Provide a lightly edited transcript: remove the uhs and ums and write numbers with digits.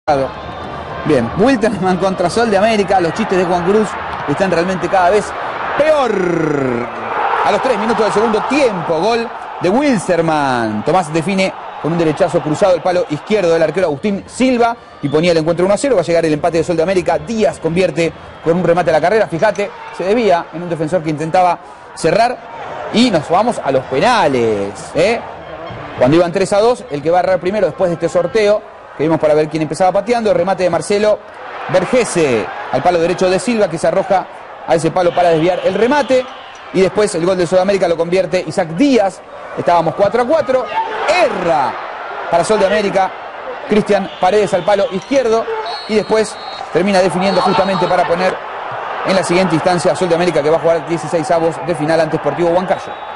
Bien, Wilterman contra Sol de América. Los chistes de Juan Cruz están realmente cada vez peor. A los 3 minutos del segundo tiempo, gol de Wilterman. Tomás define con un derechazo cruzado el palo izquierdo del arquero Agustín Silva y ponía el encuentro 1-0. Va a llegar el empate de Sol de América. Díaz convierte con un remate a la carrera. Fíjate, se debía en un defensor que intentaba cerrar. Y nos vamos a los penales. Cuando iban 3-2, el que va a errar primero después de este sorteo, que vimos para ver quién empezaba pateando, el remate de Marcelo Vergese al palo derecho de Silva, que se arroja a ese palo para desviar el remate. Y después el gol de Sudamérica lo convierte Isaac Díaz. Estábamos 4-4. Erra para Sol de América Cristian Paredes al palo izquierdo. Y después termina definiendo justamente para poner en la siguiente instancia a Sol de América, que va a jugar 16avos de final ante Sportivo Huancayo.